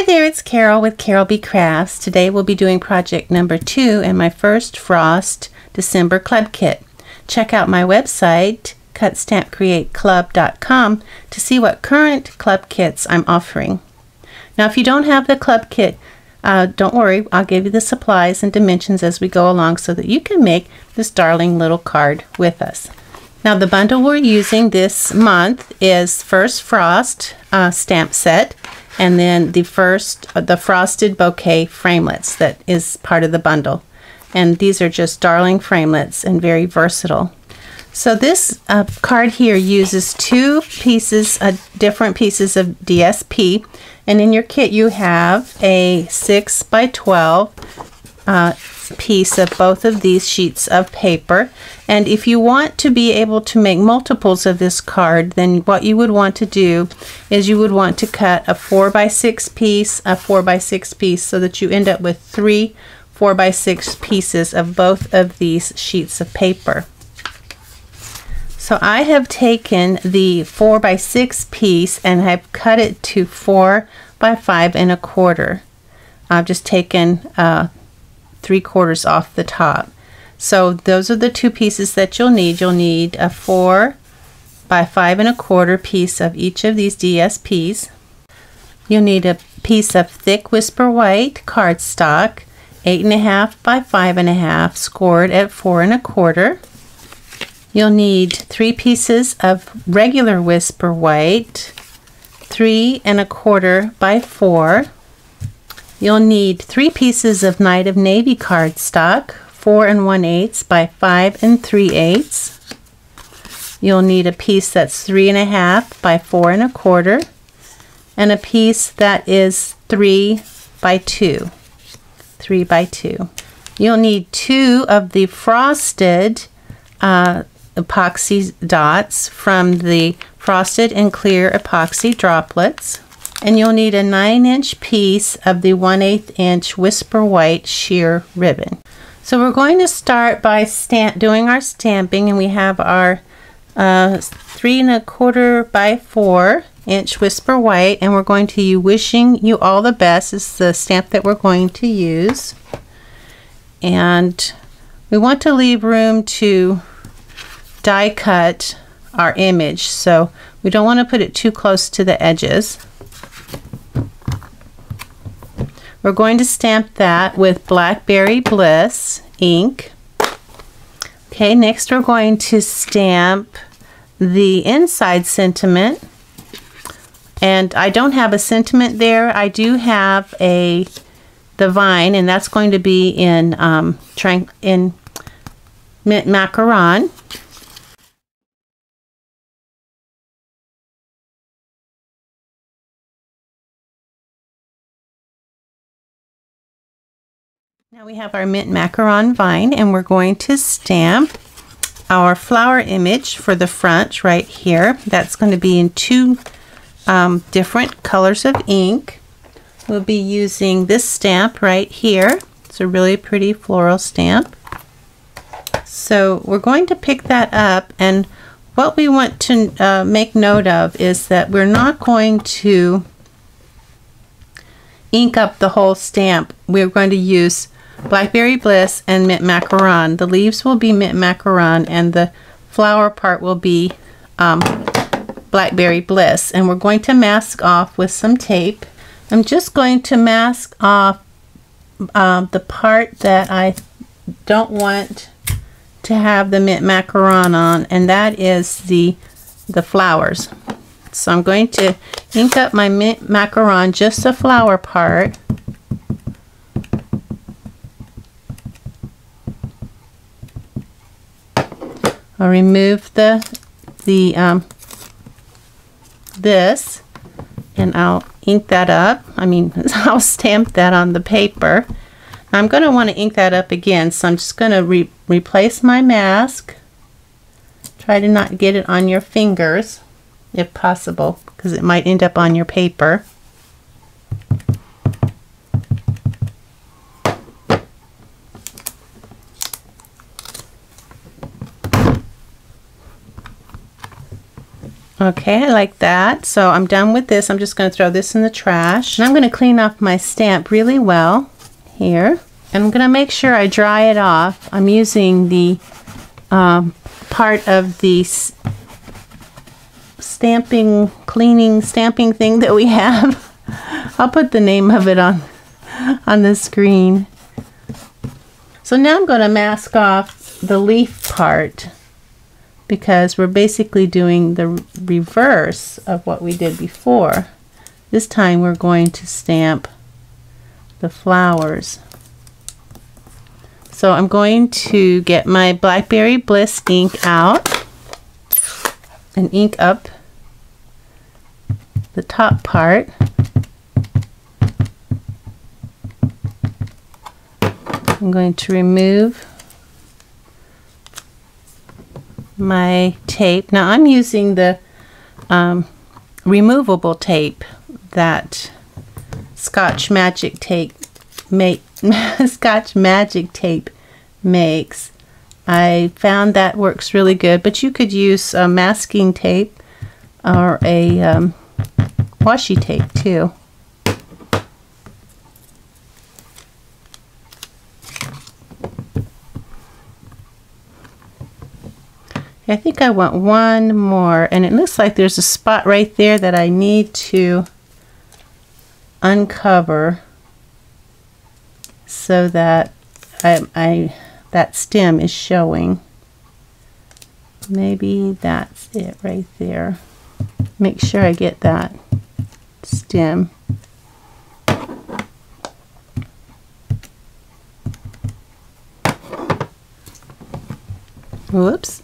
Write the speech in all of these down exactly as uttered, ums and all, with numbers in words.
there, it's Carol with Carol B Crafts. Today we'll be doing project number two and my first Frost December Club Kit. Check out my website, cut stamp create club dot com, to see what current club kits I'm offering. Now if you don't have the club kit, uh, don't worry, I'll give you the supplies and dimensions as we go along so that you can make this darling little card with us. Now the bundle we're using this month is First Frost uh, stamp set, and then the first uh, the frosted bouquet framelits that is part of the bundle. And these are just darling framelits and very versatile. So this uh, card here uses two pieces, uh, different pieces of D S P, and in your kit you have a six by twelve uh, piece of both of these sheets of paper. And if you want to be able to make multiples of this card, then what you would want to do is you would want to cut a four by six piece, a four by six piece, so that you end up with three four by six pieces of both of these sheets of paper. So I have taken the four by six piece and I've cut it to four by five and a quarter. I've just taken uh, three quarters off the top. So those are the two pieces that you'll need. You'll need a four by five and a quarter piece of each of these D S Ps. You'll need a piece of thick Whisper White cardstock, eight and a half by five and a half, scored at four and a quarter. You'll need three pieces of regular Whisper White, three and a quarter by four. You'll need three pieces of Night of Navy cardstock, four and one eighths by five and three eighths. You'll need a piece that's three and a half by four and a quarter, and a piece that is three by two. Three by two. You'll need two of the frosted uh, epoxy dots from the Frosted and Clear Epoxy Droplets. And you'll need a nine inch piece of the one eighth inch Whisper White sheer ribbon. So we're going to start by stamp doing our stamping, and we have our uh, three and a quarter by four inch Whisper White, and we're going to use Wishing You All the Best is the stamp that we're going to use. And we want to leave room to die cut our image, so we don't want to put it too close to the edges. We're going to stamp that with Blackberry Bliss ink. Okay, next we're going to stamp the inside sentiment. And I don't have a sentiment there. I do have a the vine, and that's going to be in um, tran in mint macaron. Now we have our mint macaron vine, and we're going to stamp our flower image for the front right here. That's going to be in two um, different colors of ink. We'll be using this stamp right here. It's a really pretty floral stamp. So we're going to pick that up, and what we want to uh, make note of is that we're not going to ink up the whole stamp. We're going to use Blackberry Bliss and mint macaron. The leaves will be mint macaron, and the flower part will be um, Blackberry Bliss. And we're going to mask off with some tape. I'm just going to mask off uh, the part that I don't want to have the mint macaron on, and that is the the flowers. So I'm going to ink up my mint macaron, just the flower part. I'll remove the the um, this, and I'll ink that up. I mean, I'll stamp that on the paper. I'm going to want to ink that up again, so I'm just going to re replace my mask. Try to not get it on your fingers, if possible, because it might end up on your paper. Okay, I like that. So I'm done with this. I'm just going to throw this in the trash. And I'm going to clean off my stamp really well here. And I'm going to make sure I dry it off. I'm using the um, part of the stamping, cleaning, stamping thing that we have. I'll put the name of it on, on the screen. So now I'm going to mask off the leaf part, because we're basically doing the reverse of what we did before. This time we're going to stamp the flowers. So I'm going to get my Blackberry Bliss ink out and ink up the top part. I'm going to remove my tape. Now I'm using the um, removable tape that Scotch Magic tape make Scotch Magic tape makes. I found that works really good, but you could use a masking tape or a um, washi tape too. I think I want one more, and it looks like there's a spot right there that I need to uncover so that I, I that stem is showing. Maybe that's it right there. Make sure I get that stem. Whoops.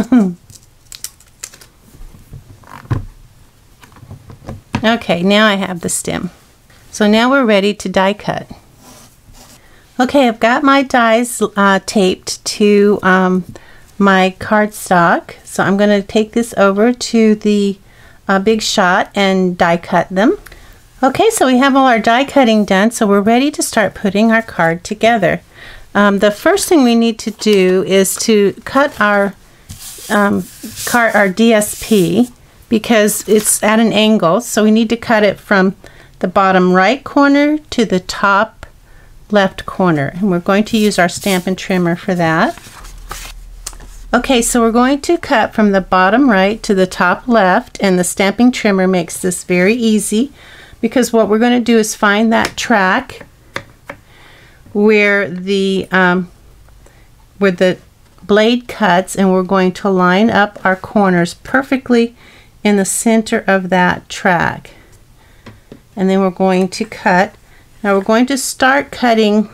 Okay, now I have the stem. So now we're ready to die cut. Okay, I've got my dies uh, taped to um, my cardstock. So I'm going to take this over to the uh, Big Shot and die cut them. Okay, so we have all our die cutting done, so we're ready to start putting our card together. Um, the first thing we need to do is to cut our um, card, our D S P, because it's at an angle. So we need to cut it from the bottom right corner to the top left corner, and we're going to use our Stampin' Trimmer for that. Okay, so we're going to cut from the bottom right to the top left, and the Stampin' Trimmer makes this very easy, because what we're going to do is find that track where the um, where the blade cuts, and we're going to line up our corners perfectly in the center of that track, and then we're going to cut. Now we're going to start cutting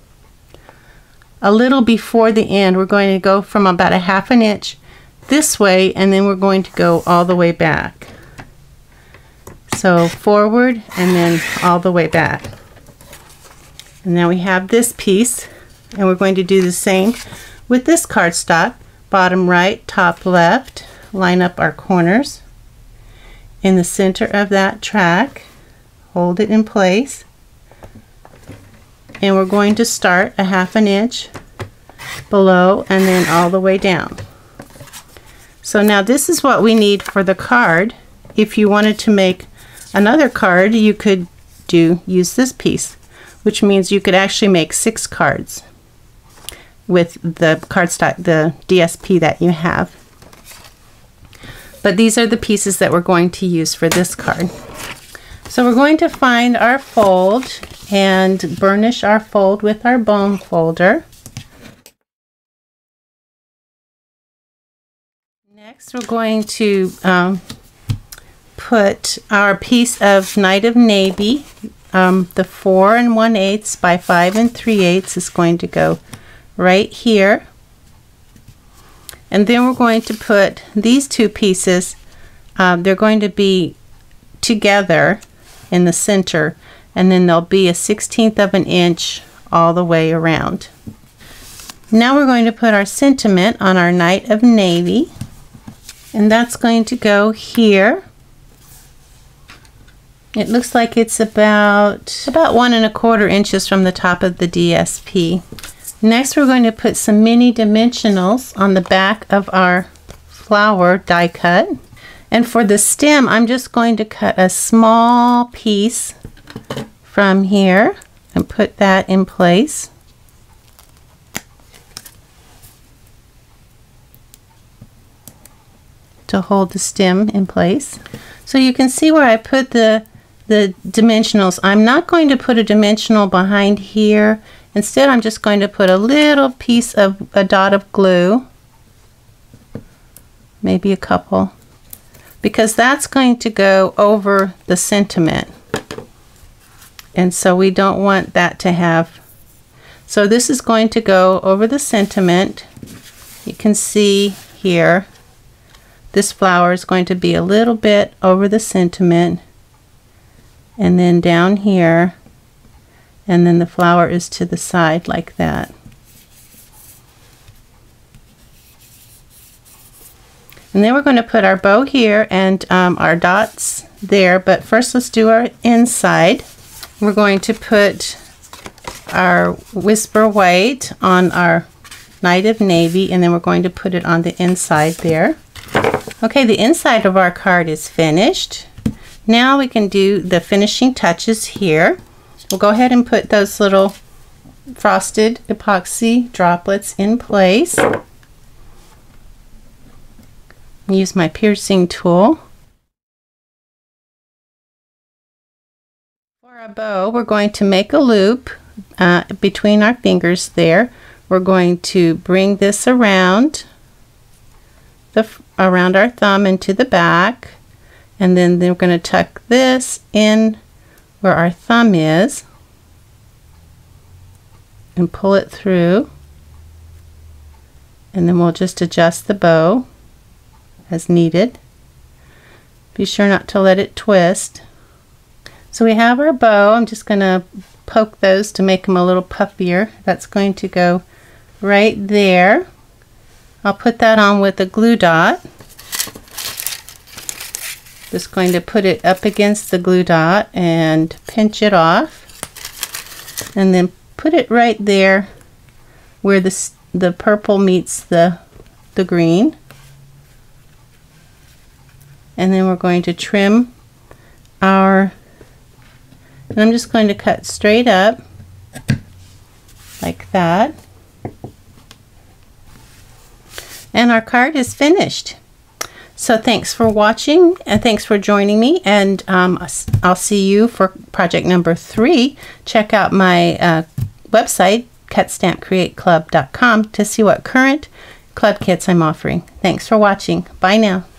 a little before the end. We're going to go from about a half an inch this way, and then we're going to go all the way back. So forward and then all the way back. And now we have this piece, and we're going to do the same with this cardstock. Bottom right, top left, line up our corners in the center of that track, hold it in place, and we're going to start a half an inch below and then all the way down. So now this is what we need for the card. If you wanted to make another card, you could do use this piece, which means you could actually make six cards with the cardstock, the D S P that you have. But these are the pieces that we're going to use for this card. So we're going to find our fold and burnish our fold with our bone folder. Next, we're going to um, put our piece of Night of Navy. Um, the four and one eighths by five and three eighths is going to go right here, and then we're going to put these two pieces. Um, they're going to be together in the center, and then there'll be a sixteenth of an inch all the way around. Now we're going to put our sentiment on our Night of Navy, and that's going to go here. It looks like it's about about one and a quarter inches from the top of the D S P. Next, we're going to put some mini dimensionals on the back of our flower die cut, And for the stem, I'm just going to cut a small piece from here and put that in place. To hold the stem in place. So you can see where I put the the dimensionals. I'm not going to put a dimensional behind here. Instead, I'm just going to put a little piece of a dot of glue, maybe a couple, because that's going to go over the sentiment. And so we don't want that to have, so this is going to go over the sentiment. You can see here, this flower is going to be a little bit over the sentiment, and then down here, and then the flower is to the side like that. And then we're going to put our bow here and um, our dots there, but first let's do our inside. We're going to put our Whisper White on our Night of Navy, and then we're going to put it on the inside there. Okay, the inside of our card is finished. Now we can do the finishing touches here. We'll go ahead and put those little frosted epoxy droplets in place. Use my piercing tool. For our bow, we're going to make a loop uh, between our fingers there. We're going to bring this around the around our thumb into the back, and then we're going to tuck this in where our thumb is and pull it through, and then we'll just adjust the bow as needed. Be sure not to let it twist. So we have our bow. I'm just going to poke those to make them a little puffier. That's going to go right there. I'll put that on with a glue dot. Just going to put it up against the glue dot and pinch it off, and then put it right there where the, the purple meets the, the green. And then we're going to trim our, and I'm just going to cut straight up like that. And our card is finished. So thanks for watching, and thanks for joining me, and um, I'll see you for project number three. Check out my uh, website, cut stamp create club dot com, to see what current club kits I'm offering. Thanks for watching. Bye now.